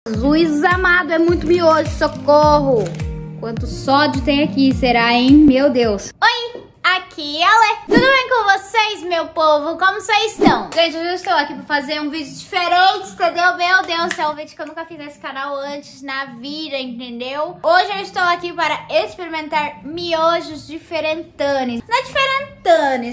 Jesus amado, é muito miojo, socorro. Quanto sódio tem aqui, será, hein? Meu Deus. Oi, aqui é a Lê. Tudo bem com vocês, meu povo? Como vocês estão? Gente, hoje eu estou aqui pra fazer um vídeo diferente, entendeu? Meu Deus, é um vídeo que eu nunca fiz nesse canal antes na vida, entendeu? Hoje eu estou aqui para experimentar miojos diferentanes. Não é diferentanes.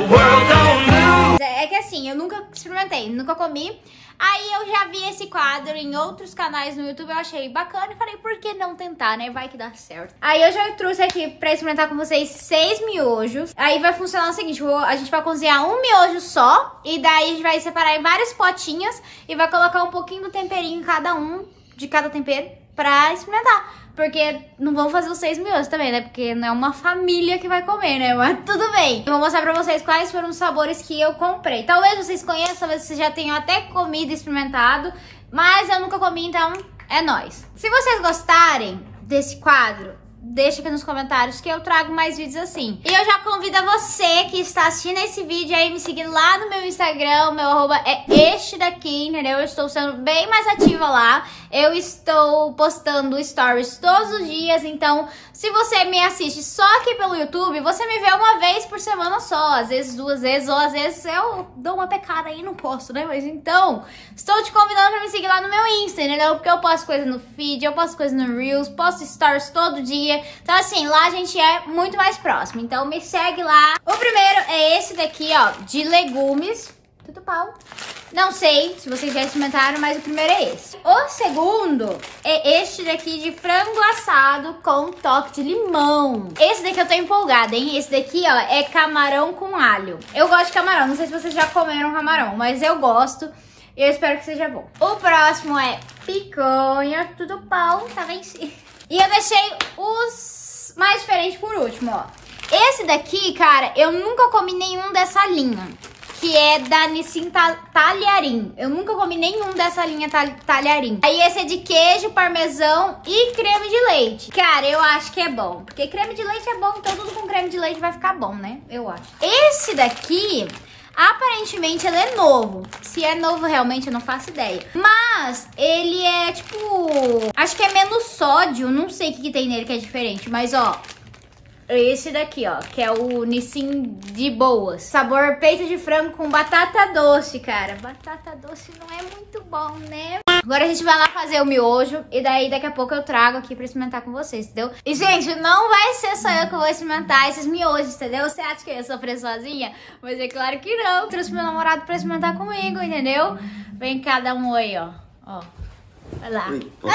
É que assim, eu nunca experimentei, nunca comi. Aí eu já vi esse quadro em outros canais no YouTube, eu achei bacana e falei, por que não tentar, né? Vai que dá certo. Aí eu já trouxe aqui pra experimentar com vocês 6 miojos. Aí vai funcionar o seguinte, a gente vai cozinhar um miojo só, e daí a gente vai separar em vários potinhos e vai colocar um pouquinho do temperinho em cada um, de cada tempero, pra experimentar. Porque não vamos fazer os 6 miojos também, né? Porque não é uma família que vai comer, né? Mas tudo bem. Eu vou mostrar pra vocês quais foram os sabores que eu comprei. Talvez vocês conheçam, talvez vocês já tenham até comido e experimentado. Mas eu nunca comi, então é nóis. Se vocês gostarem desse quadro, deixa aqui nos comentários que eu trago mais vídeos assim. E eu já convido a você que está assistindo esse vídeo aí me seguir lá no meu Instagram. O meu arroba é este daqui, entendeu? Eu estou sendo bem mais ativa lá. Eu estou postando stories todos os dias, então se você me assiste só aqui pelo YouTube, você me vê uma vez por semana só, às vezes 2 vezes, ou às vezes eu dou uma pecada aí e não posto, né? Mas então, estou te convidando pra me seguir lá no meu Insta, entendeu? Porque eu posto coisa no feed, eu posto coisa no Reels, posto stories todo dia. Então assim, lá a gente é muito mais próximo, então me segue lá. O primeiro é esse daqui, ó, de legumes. Tudo pau. Não sei se vocês já experimentaram, mas o primeiro é esse. O segundo é este daqui de frango assado com toque de limão. Esse daqui eu tô empolgada, hein? Esse daqui, ó, é camarão com alho. Eu gosto de camarão, não sei se vocês já comeram camarão, mas eu gosto. E eu espero que seja bom. O próximo é picanha, tudo pau, tá vencido. E eu deixei os mais diferentes por último, ó. Esse daqui, cara, eu nunca comi nenhum dessa linha, que é da Nissin Talharim. Eu nunca comi nenhum dessa linha Talharim. Aí esse é de queijo, parmesão e creme de leite. Cara, eu acho que é bom, porque creme de leite é bom, então tudo com creme de leite vai ficar bom, né? Eu acho. Esse daqui, aparentemente ele é novo. Se é novo realmente eu não faço ideia. Mas ele é tipo, acho que é menos sódio. Não sei o que tem nele que é diferente. Mas ó, esse daqui, ó, que é o Nissin de boas. Sabor peito de frango com batata doce, cara. Batata doce não é muito bom, né? Agora a gente vai lá fazer o miojo. E daí daqui a pouco eu trago aqui pra experimentar com vocês, entendeu? E gente, não vai ser só eu que vou experimentar esses miojos, entendeu? Você acha que eu ia sofrer sozinha? Mas é claro que não. Eu trouxe meu namorado pra experimentar comigo, entendeu? Vem cada um aí, ó. Ó. Vai lá.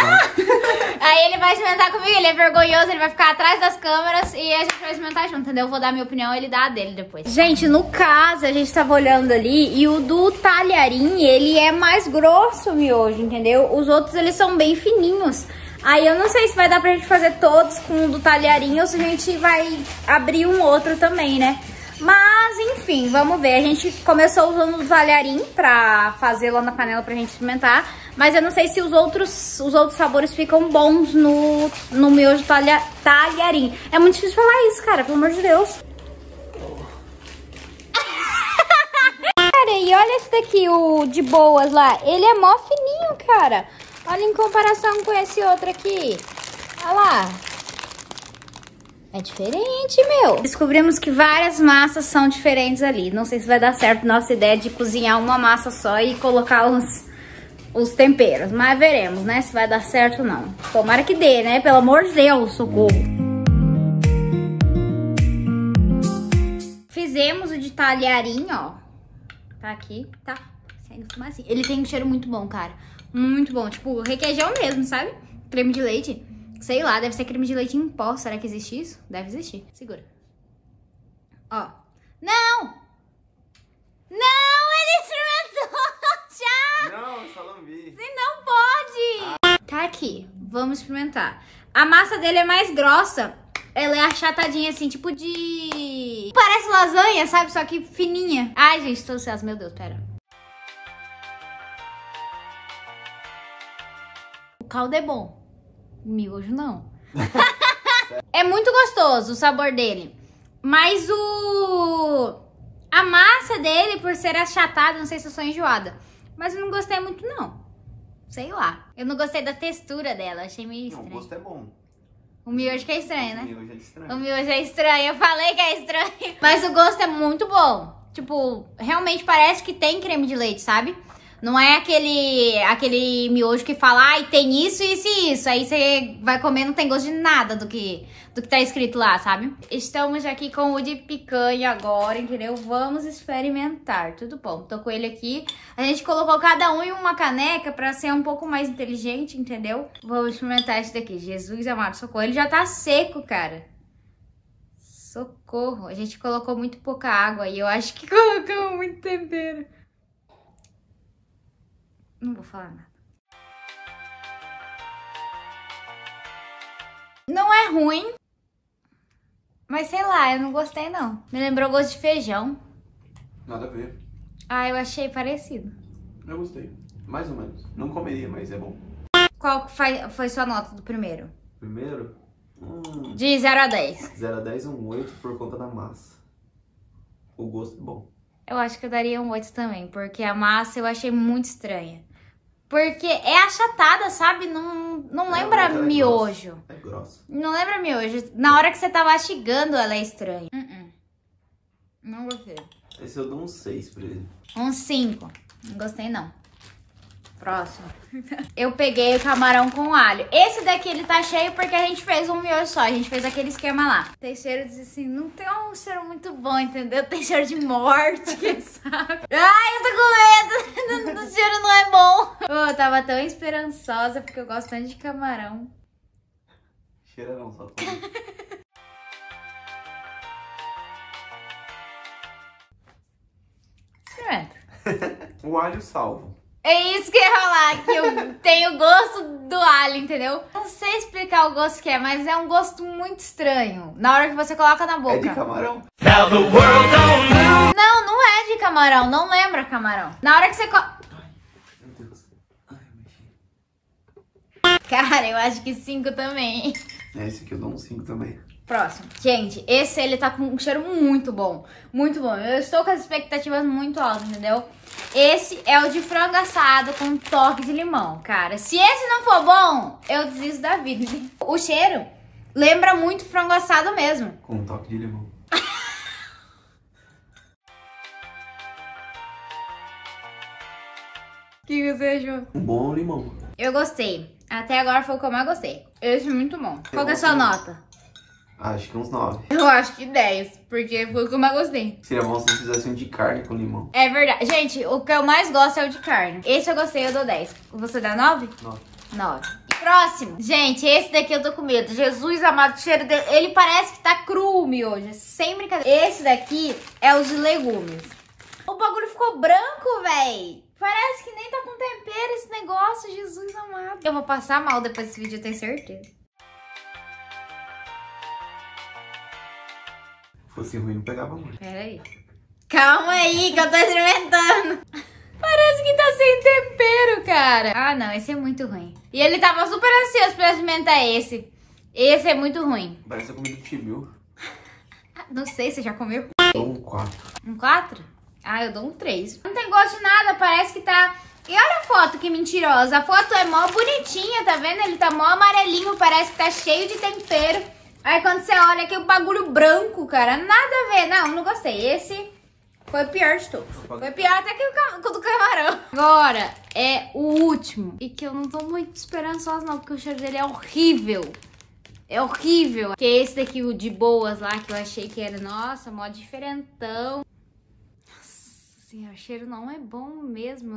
Aí ele vai experimentar comigo, ele é vergonhoso, ele vai ficar atrás das câmeras e a gente vai experimentar junto, entendeu? Eu vou dar a minha opinião, ele dá a dele depois. Gente, no caso, a gente tava olhando ali e o do talharim, ele é mais grosso o miojo, entendeu? Os outros, eles são bem fininhos. Aí eu não sei se vai dar pra gente fazer todos com o do talharim ou se a gente vai abrir um outro também, né? Mas, enfim, vamos ver. A gente começou usando o talharim pra fazer lá na panela pra gente experimentar. Mas eu não sei se os outros sabores ficam bons no miojo talharim. É muito difícil falar isso, cara, pelo amor de Deus. Cara, e olha esse daqui, o de boas lá. Ele é mó fininho, cara. Olha em comparação com esse outro aqui. Olha lá. É diferente, meu. Descobrimos que várias massas são diferentes ali. Não sei se vai dar certo nossa ideia de cozinhar uma massa só e colocar os temperos. Mas veremos, né? Se vai dar certo ou não. Tomara que dê, né? Pelo amor de Deus, socorro. Fizemos o de talharim, ó. Tá aqui, tá saindo fumacinha. Ele tem um cheiro muito bom, cara. Muito bom. Tipo, requeijão mesmo, sabe? Creme de leite. Sei lá, deve ser creme de leite em pó. Será que existe isso? Deve existir. Segura. Ó. Não! Não, ele experimentou já! Não, salame. Você não pode! Tá aqui. Vamos experimentar. A massa dele é mais grossa. Ela é achatadinha assim, tipo de... Parece lasanha, sabe? Só que fininha. Ai, gente, tô ansiosa. Meu Deus, pera. O caldo é bom. O miojo não. É muito gostoso o sabor dele. Mas a massa dele, por ser achatada, não sei se eu sou enjoada. Mas eu não gostei muito, não. Sei lá. Eu não gostei da textura dela, achei meio Não, estranho. o gosto é bom. O miojo que é estranho, né? O miojo é estranho. O miojo é estranho, eu falei que é estranho. Mas o gosto é muito bom. Tipo, realmente parece que tem creme de leite, sabe? Não é aquele miojo que fala, ai, tem isso, isso e isso. Aí você vai comer, não tem gosto de nada do que tá escrito lá, sabe? Estamos aqui com o de picanha agora, entendeu? Vamos experimentar. Tudo bom, tô com ele aqui. A gente colocou cada um em uma caneca pra ser um pouco mais inteligente, entendeu? Vamos experimentar esse daqui. Jesus amado, socorro. Ele já tá seco, cara. Socorro. A gente colocou muito pouca água e eu acho que colocou muito tempero. Não vou falar nada. Não é ruim. Mas sei lá, eu não gostei não. Me lembrou gosto de feijão. Nada a ver. Ah, eu achei parecido. Eu gostei. Mais ou menos. Não comeria, mas é bom. Qual foi sua nota do primeiro? Primeiro, De 0 a 10. 0 a 10, um 8 por conta da massa. O gosto é bom. Eu acho que eu daria um 8 também, porque a massa eu achei muito estranha. Porque é achatada, sabe? Não lembra miojo. É grossa. Não lembra miojo. Na hora que você tá mastigando, ela é estranha. Não gostei. Esse eu dou um 6 pra ele. Um 5. Não gostei, não. Próximo. Eu peguei o camarão com alho. Esse daqui, ele tá cheio porque a gente fez um miojo só. A gente fez aquele esquema lá. Tem cheiro de assim, não tem um cheiro muito bom, entendeu? Tem cheiro de morte, quem sabe? Ai, eu tô com medo. O cheiro não é bom. Eu tava tão esperançosa porque eu gosto tanto de camarão. Cheira não, só. O alho salvo. É isso que eu ia falar, que eu tenho o gosto do alho, entendeu? Não sei explicar o gosto que é, mas é um gosto muito estranho. Na hora que você coloca na boca. É de camarão. Não, não é de camarão, não lembra camarão. Na hora que você Meu Deus. Ai, mexi. Cara, eu acho que 5 também. Esse aqui eu dou um 5 também. Próximo. Gente, esse ele tá com um cheiro muito bom. Muito bom. Eu estou com as expectativas muito altas, entendeu? Esse é o de frango assado com um toque de limão, cara. Se esse não for bom, eu desisto da vida. O cheiro lembra muito frango assado mesmo. Com um toque de limão. O que você achou? Um bom limão. Eu gostei. Até agora foi o que eu mais gostei. Esse é muito bom. Qual que é a sua nota? Acho que uns 9. Eu acho que 10, porque foi o que eu mais gostei. Seria bom se não fizesse um de carne com limão. É verdade. Gente, o que eu mais gosto é o de carne. Esse eu gostei, eu dou 10. Você dá 9? 9. 9. Próximo. Gente, esse daqui eu tô com medo. Jesus amado, o cheiro dele. Ele parece que tá cru o miojo. Sem brincadeira. Esse daqui é os de legumes. O bagulho ficou branco, véi. Parece que nem tá com tempero esse negócio. Jesus amado. Eu vou passar mal depois desse vídeo, eu tenho certeza. Se fosse ruim, não pegava muito. Pera aí. Calma aí, que eu tô experimentando. Parece que tá sem tempero, cara. Ah, não, esse é muito ruim. E ele tava super ansioso pra experimentar esse. Esse é muito ruim. Parece a comida do Tibio. Não sei, você já comeu? Dou um 4. Um 4? Ah, eu dou um 3. Não tem gosto de nada, parece que tá... E olha a foto, que mentirosa. A foto é mó bonitinha, tá vendo? Ele tá mó amarelinho, parece que tá cheio de tempero. Aí quando você olha aqui, o bagulho branco, cara, nada a ver. Não, não gostei. Esse foi o pior de todos. Foi pior até que o do camarão. Agora é o último. E que eu não tô muito esperançosa não, porque o cheiro dele é horrível. É horrível. Que é esse daqui, o de boas lá, que eu achei que era, nossa, mó diferentão. Nossa senhora, o cheiro não é bom mesmo.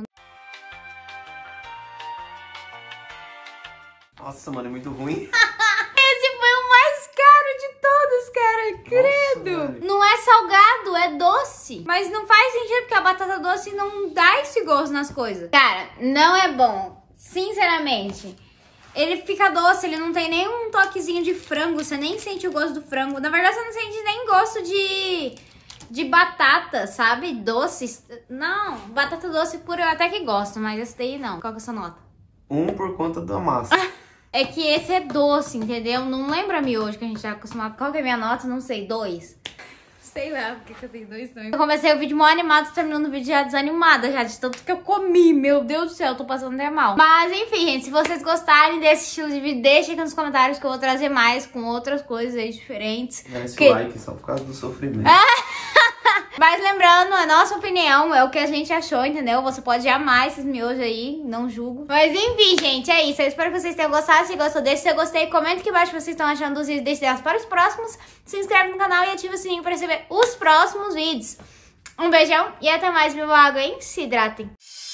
Nossa, mano, é muito ruim. Esse foi o mais caro de todos, cara. Credo. Nossa, não é salgado, é doce. Mas não faz sentido, porque a batata doce não dá esse gosto nas coisas. Cara, não é bom. Sinceramente. Ele fica doce, ele não tem nenhum toquezinho de frango. Você nem sente o gosto do frango. Na verdade, você não sente nem gosto de batata, sabe? Doce. Não, batata doce pura eu até que gosto, mas esse daí não. Qual que é a sua nota? 1 por conta da massa. É que esse é doce, entendeu? Não lembra miojo que a gente tá acostumado. Qual que é a minha nota? Não sei, 2. Sei lá, porque eu tenho 2 sonhos. Eu comecei o vídeo mó animado, terminando o vídeo já desanimada, já de tanto que eu comi. Meu Deus do céu, eu tô passando até mal. Mas enfim, gente, se vocês gostarem desse estilo de vídeo, deixem aqui nos comentários que eu vou trazer mais com outras coisas aí diferentes. Esse like só por causa do sofrimento. Mas lembrando, a nossa opinião é o que a gente achou, entendeu? Você pode amar esses miojos aí, não julgo. Mas enfim, gente, é isso. Eu espero que vocês tenham gostado. Se gostou, deixa seu gostei. Comenta aqui embaixo o que vocês estão achando dos vídeos. Deixe ideias para os próximos. Se inscreve no canal e ativa o sininho para receber os próximos vídeos. Um beijão e até mais, meu água, hein? Se hidratem.